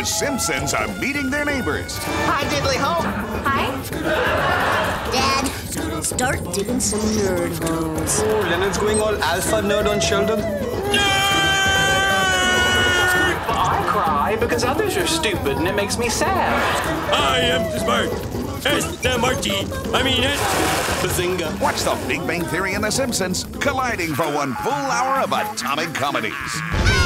The Simpsons are meeting their neighbors. Hi, Diddly-ho. Hi. Dad, start digging some nerd holes. Oh, Leonard's going all alpha nerd on Sheldon. I cry because others are stupid and it makes me sad. I am smart. It's the Marty. I mean it. Bazinga. Watch The Big Bang Theory and The Simpsons colliding for one full hour of atomic comedies.